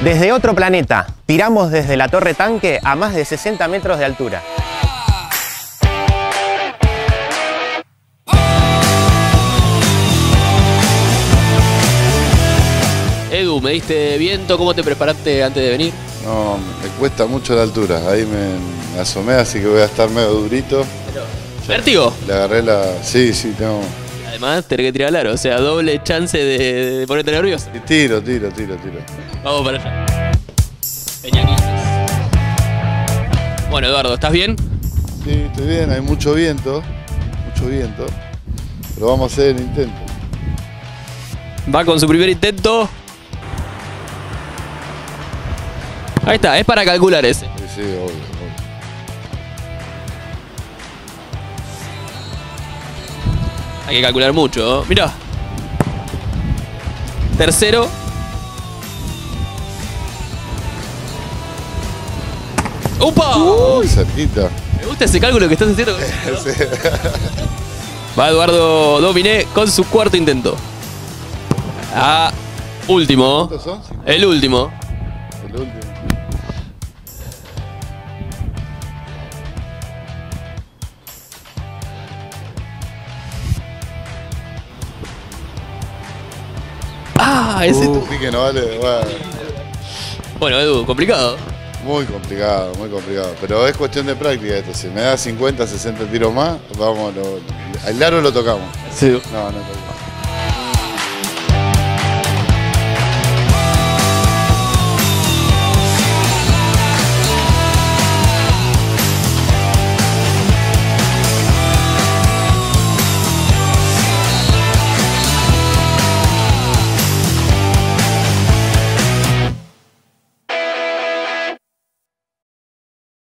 Desde otro planeta, tiramos desde la torre tanque a más de 60 metros de altura. Edu, ¿me diste viento? ¿Cómo te preparaste antes de venir? No, me cuesta mucho la altura. Ahí me asomé, así que voy a estar medio durito. ¿Vértigo? Le agarré la... Sí, tengo... Además, tenés que tirar al aro, o sea, doble chance de ponerte nervioso. Y tiro. Vamos para allá. Peñaquiles. Bueno, Eduardo, ¿estás bien? Sí, estoy bien, hay mucho viento. Pero vamos a hacer el intento. Va con su primer intento. Ahí está, es para calcular ese. Sí, obvio. Hay que calcular mucho, ¿no? Mirá. Tercero. ¡Upa! Cerquita. Me gusta ese cálculo que estás haciendo. Sí. Va Eduardo Dominé con su cuarto intento. Último. ¿Cuántos son? El último. El último. Ese Sí que no vale. Bueno, Edu, complicado. Muy complicado. Pero es cuestión de práctica esto. Si me da 50, 60 tiros más, vamos, al aro lo tocamos. Sí. No.